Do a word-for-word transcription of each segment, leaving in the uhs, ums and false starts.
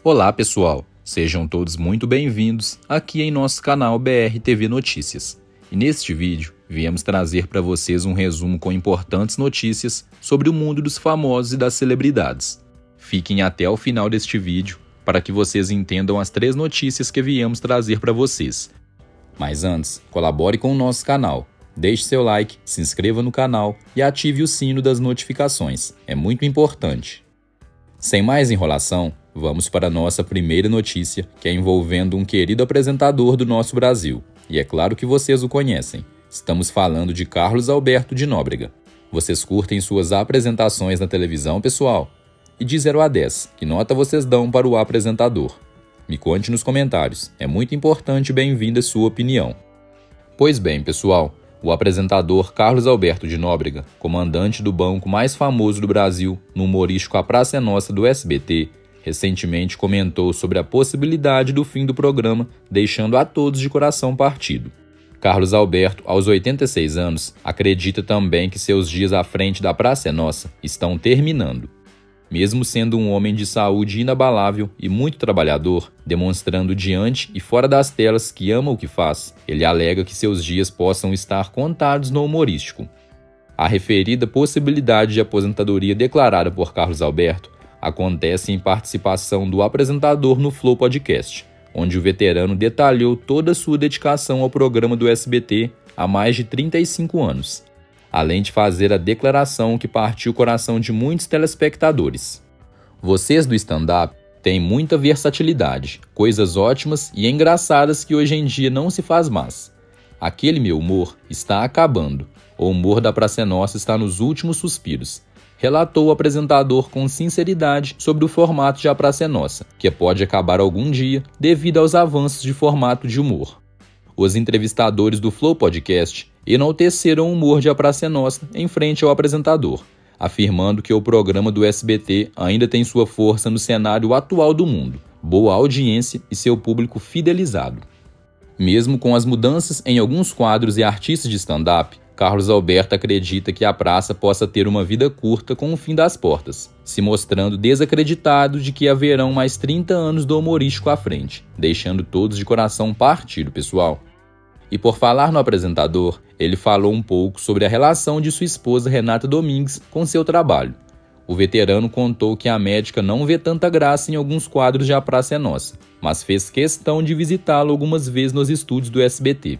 Olá pessoal, sejam todos muito bem-vindos aqui em nosso canal B R T V Notícias. E neste vídeo, viemos trazer para vocês um resumo com importantes notícias sobre o mundo dos famosos e das celebridades. Fiquem até o final deste vídeo para que vocês entendam as três notícias que viemos trazer para vocês. Mas antes, colabore com o nosso canal. Deixe seu like, se inscreva no canal e ative o sino das notificações. É muito importante. Sem mais enrolação, vamos para a nossa primeira notícia, que é envolvendo um querido apresentador do nosso Brasil. E é claro que vocês o conhecem. Estamos falando de Carlos Alberto de Nóbrega. Vocês curtem suas apresentações na televisão, pessoal? E de zero a dez, que nota vocês dão para o apresentador? Me conte nos comentários. É muito importante e bem-vinda a sua opinião. Pois bem, pessoal, o apresentador Carlos Alberto de Nóbrega, comandante do banco mais famoso do Brasil no humorístico A Praça é Nossa do S B T, recentemente comentou sobre a possibilidade do fim do programa, deixando a todos de coração partido. Carlos Alberto, aos oitenta e seis anos, acredita também que seus dias à frente da Praça é Nossa estão terminando. Mesmo sendo um homem de saúde inabalável e muito trabalhador, demonstrando diante e fora das telas que ama o que faz, ele alega que seus dias possam estar contados no humorístico. A referida possibilidade de aposentadoria declarada por Carlos Alberto acontece em participação do apresentador no Flow Podcast, onde o veterano detalhou toda a sua dedicação ao programa do S B T há mais de trinta e cinco anos. Além de fazer a declaração que partiu o coração de muitos telespectadores. Vocês do stand-up têm muita versatilidade, coisas ótimas e engraçadas que hoje em dia não se faz mais. Aquele meu humor está acabando, o humor da Praça é Nossa está nos últimos suspiros, relatou o apresentador com sinceridade sobre o formato de A Praça é Nossa, que pode acabar algum dia devido aos avanços de formato de humor. Os entrevistadores do Flow Podcast enalteceram o humor de A Praça é Nossa em frente ao apresentador, afirmando que o programa do S B T ainda tem sua força no cenário atual do mundo, boa audiência e seu público fidelizado. Mesmo com as mudanças em alguns quadros e artistas de stand-up, Carlos Alberto acredita que a praça possa ter uma vida curta com o fim das portas, se mostrando desacreditado de que haverão mais trinta anos do humorístico à frente, deixando todos de coração partido, pessoal. E por falar no apresentador, ele falou um pouco sobre a relação de sua esposa Renata Domingues com seu trabalho. O veterano contou que a médica não vê tanta graça em alguns quadros de A Praça é Nossa, mas fez questão de visitá-lo algumas vezes nos estúdios do S B T.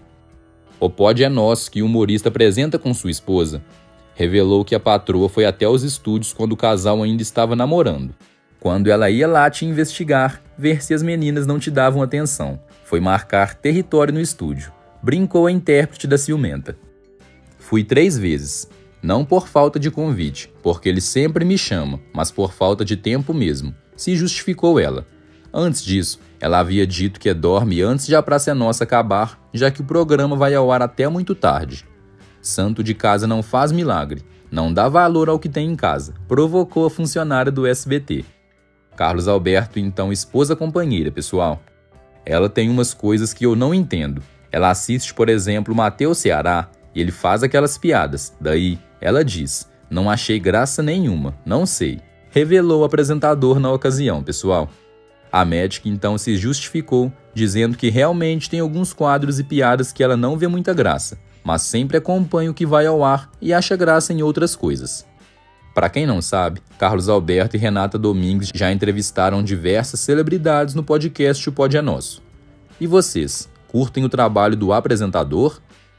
O Pod é Nosso, que o humorista apresenta com sua esposa, revelou que a patroa foi até os estúdios quando o casal ainda estava namorando. Quando ela ia lá te investigar, ver se as meninas não te davam atenção. Foi marcar território no estúdio. Brincou a intérprete da ciumenta. Fui três vezes. Não por falta de convite, porque ele sempre me chama, mas por falta de tempo mesmo, se justificou ela. Antes disso, ela havia dito que dorme antes de A Praça é Nossa acabar, já que o programa vai ao ar até muito tarde. Santo de casa não faz milagre, não dá valor ao que tem em casa, provocou a funcionária do S B T. Carlos Alberto, então esposa companheira, pessoal. Ela tem umas coisas que eu não entendo. Ela assiste, por exemplo, Matheus Ceará e ele faz aquelas piadas. Daí, ela diz, não achei graça nenhuma, não sei. Revelou o apresentador na ocasião, pessoal. A médica então se justificou, dizendo que realmente tem alguns quadros e piadas que ela não vê muita graça, mas sempre acompanha o que vai ao ar e acha graça em outras coisas. Para quem não sabe, Carlos Alberto e Renata Domingues já entrevistaram diversas celebridades no podcast O Pod é Nosso. E vocês, curtem o trabalho do apresentador?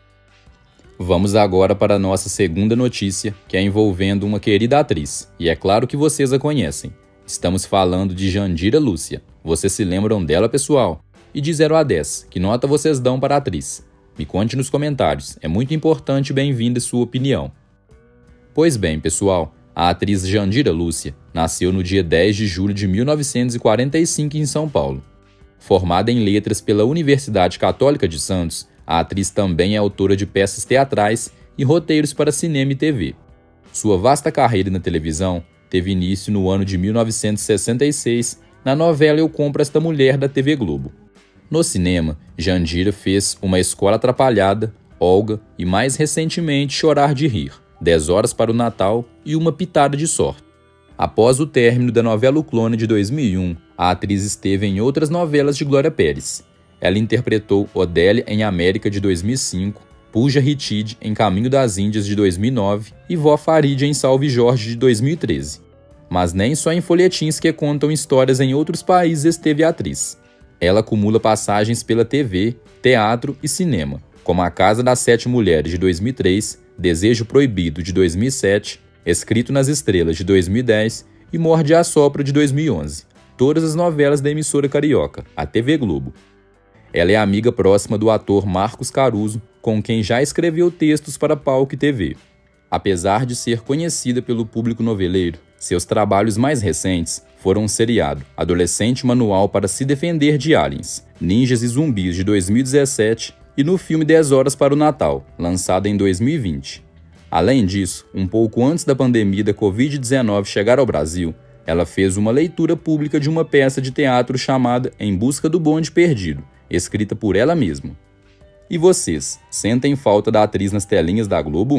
Vamos agora para a nossa segunda notícia, que é envolvendo uma querida atriz, e é claro que vocês a conhecem. Estamos falando de Jandira Lúcia. Vocês se lembram dela, pessoal? E de zero a dez, que nota vocês dão para a atriz? Me conte nos comentários, é muito importante e bem-vinda sua opinião. Pois bem, pessoal, a atriz Jandira Lúcia nasceu no dia dez de julho de mil novecentos e quarenta e cinco em São Paulo. Formada em letras pela Universidade Católica de Santos, a atriz também é autora de peças teatrais e roteiros para cinema e T V. Sua vasta carreira na televisão teve início no ano de mil novecentos e sessenta e seis, na novela Eu Compro Esta Mulher da T V Globo. No cinema, Jandira fez Uma Escola Atrapalhada, Olga e mais recentemente Chorar de Rir, dez horas para o Natal e Uma Pitada de Sorte. Após o término da novela O Clone de dois mil e um, a atriz esteve em outras novelas de Glória Pérez. Ela interpretou Odélia em América de dois mil e cinco, Pooja Ritchie em Caminho das Índias de dois mil e nove e Vó Farid em Salve Jorge de dois mil e treze. Mas nem só em folhetins que contam histórias em outros países esteve a atriz. Ela acumula passagens pela T V, teatro e cinema, como A Casa das Sete Mulheres de dois mil e três, Desejo Proibido de dois mil e sete, Escrito nas Estrelas de dois mil e dez e Morde a Assopra de dois mil e onze, todas as novelas da emissora carioca, a T V Globo. Ela é amiga próxima do ator Marcos Caruso, com quem já escreveu textos para Palco e T V. Apesar de ser conhecida pelo público noveleiro, seus trabalhos mais recentes foram o seriado Adolescente Manual para se Defender de Aliens, Ninjas e Zumbis de dois mil e dezessete e no filme dez Horas para o Natal, lançado em dois mil e vinte. Além disso, um pouco antes da pandemia da covid dezenove chegar ao Brasil, ela fez uma leitura pública de uma peça de teatro chamada Em Busca do Bonde Perdido, escrita por ela mesma. E vocês, sentem falta da atriz nas telinhas da Globo?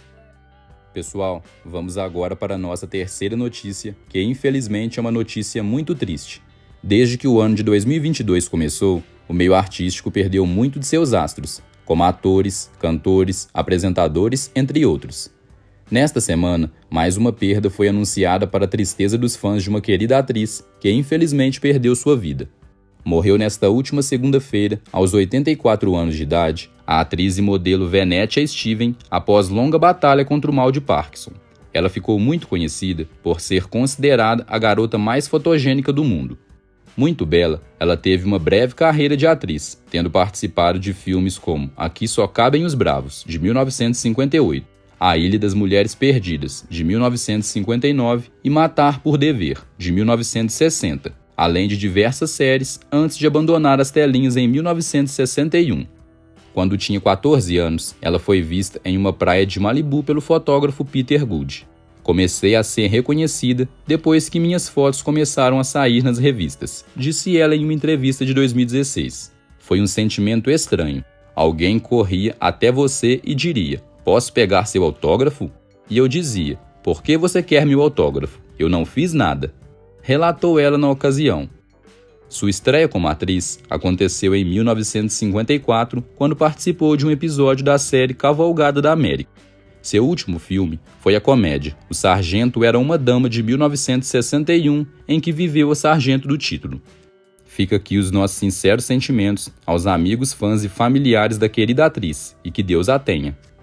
Pessoal, vamos agora para a nossa terceira notícia, que infelizmente é uma notícia muito triste. Desde que o ano de dois mil e vinte e dois começou, o meio artístico perdeu muito de seus astros, como atores, cantores, apresentadores, entre outros. Nesta semana, mais uma perda foi anunciada para a tristeza dos fãs de uma querida atriz, que infelizmente perdeu sua vida. Morreu nesta última segunda-feira, aos oitenta e quatro anos de idade, a atriz e modelo Venetia Steven, após longa batalha contra o mal de Parkinson. Ela ficou muito conhecida por ser considerada a garota mais fotogênica do mundo. Muito bela, ela teve uma breve carreira de atriz, tendo participado de filmes como Aqui Só Cabem os Bravos, de mil novecentos e cinquenta e oito, A Ilha das Mulheres Perdidas, de mil novecentos e cinquenta e nove e Matar por Dever, de mil novecentos e sessenta. Além de diversas séries, antes de abandonar as telinhas em mil novecentos e sessenta e um. Quando tinha quatorze anos, ela foi vista em uma praia de Malibu pelo fotógrafo Peter Gould. Comecei a ser reconhecida depois que minhas fotos começaram a sair nas revistas, disse ela em uma entrevista de dois mil e dezesseis. Foi um sentimento estranho. Alguém corria até você e diria, posso pegar seu autógrafo? E eu dizia, por que você quer meu autógrafo? Eu não fiz nada. Relatou ela na ocasião. Sua estreia como atriz aconteceu em mil novecentos e cinquenta e quatro, quando participou de um episódio da série Cavalgada da América. Seu último filme foi a comédia O Sargento Era uma Dama, de mil novecentos e sessenta e um, em que viveu a sargento do título. Fica aqui os nossos sinceros sentimentos aos amigos, fãs e familiares da querida atriz, e que Deus a tenha.